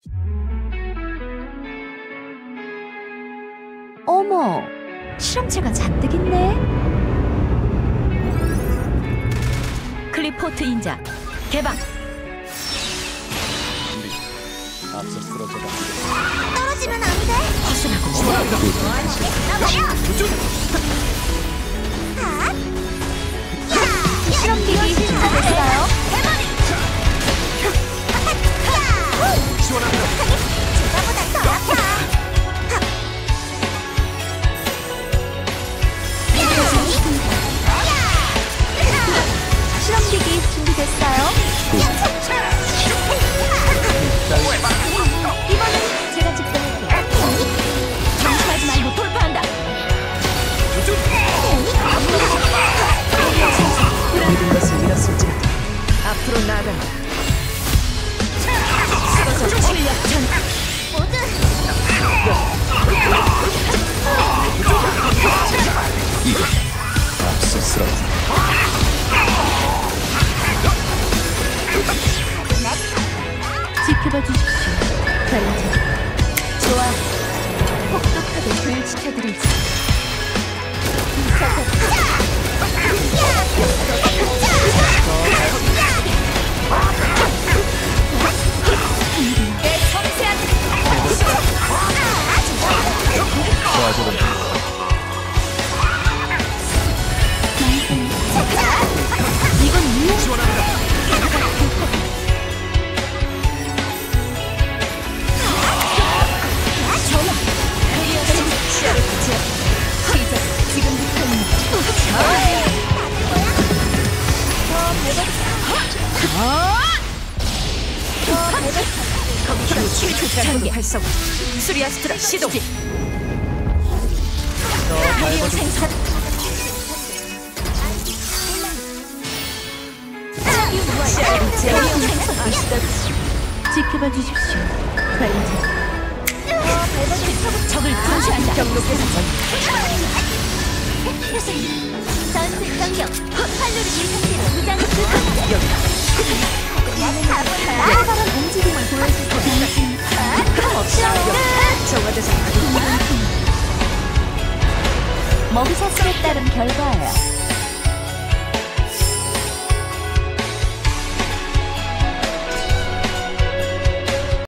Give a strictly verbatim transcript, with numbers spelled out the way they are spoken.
어머, 실험체가 잔뜩 있네. 클리포트 인자 개방. 우리 앞서 쓰러져가. 떨어지면 안 돼. 허술하고 나가요. 실험기기 준비됐어요. 제가보다 더 아파. 실험기기 준비됐어요. 이번엔 제가 직접 할게요. 정신하지 말고 돌파한다. 모든 것을 잃었을지라도 앞으로 나아간다. 쓰러져 출력 전 모두 앞서 쓰러져. 지켜봐 주십시오. 관리자. 좋아. 혹독하게 교육시켜드리지. 내 섬세한 도와줘라. 이건 이유. 시작. 지금부터입니다. 컴퓨터 실드 장비 활성. 수리아스트라 시동. 다리오 생산. 제리오 생산. 지켜봐 주십시오. 관리자. 적을 감시한다. 경로 계산 전. 전투 경력. 활로를 이 상태로 무장 여기다. 사람 움직임을 보여주세요. 그럼 없어요. 정화대상. 먹이사슬에 따른 결과예요.